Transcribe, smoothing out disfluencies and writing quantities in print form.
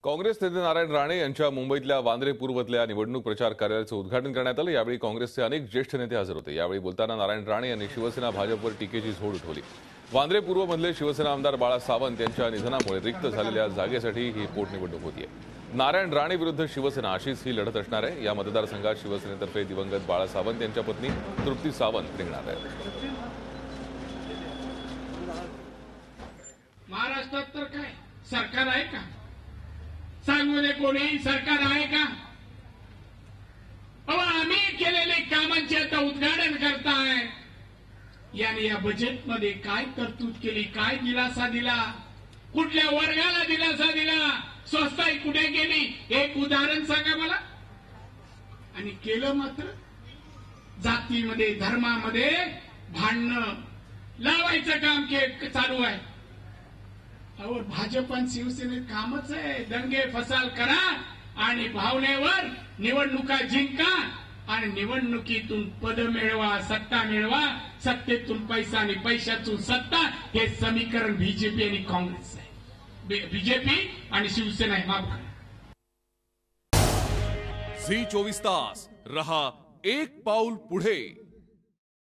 काँग्रेस नेते नारायण राणे यांच्या मुंबईतल्या वांद्रे पूर्वतल्या निवडणूक प्रचार कार्यालयाचं उद्घाटन करण्यात आलं। यावेळी काँग्रेसचे अनेक ज्येष्ठ नेते हजर होते। यावेळी बोलताना नारायण राणे यांनी शिवसेना भाजपवर टीकेची झोड उठवली। वांद्रे पूर्वमधले शिवसेना आमदार बाळा सावंत यांच्या निधनामुळे रिक्त झालेल्या जागेसाठी ही पोटनिवडणूक होतीये। नारायण राणे विरुद्ध शिवसेना अशीच ही लढत असणार आहे। या मतदारसंघात शिवसेनेतर्फे दिवंगत बाळा सावंत यांच्या पत्नी तृप्ती सावंत रिंगणार आहेत। महाराष्ट्रात तर काय सरकार आहे का? सांगूने कोणी सरकार आहे का? आम्ही केलेले कामांचे आता उद्घाटन करताय। याने या बजेटमध्ये काय तरतूद केली, काय दिलासा दिला, कुठल्या वर्गाला दिलासा दिला, स्वस्ताई कुठे गेली, एक उदाहरण सांगा मला। आणि केलं मात्र जातीमध्ये धर्मामध्ये भांडणं लावायचं काम चालू आहे। और भाजप आणि शिवसेनेत कामच आहे, दंगे फसाल करा आणि भावनेवर निवडणुका जिंका आणि निवडणुकीतून पद मिळवा, सत्ता मिळवा, सत्तेतून पैसा आणि पैशातून सत्ता, हे समीकरण बीजेपी आणि काँग्रेस आहे। बीजेपी आणि शिवसेना आहे। माफ करा। झी 24 तास रहा एक पाऊल पुढे।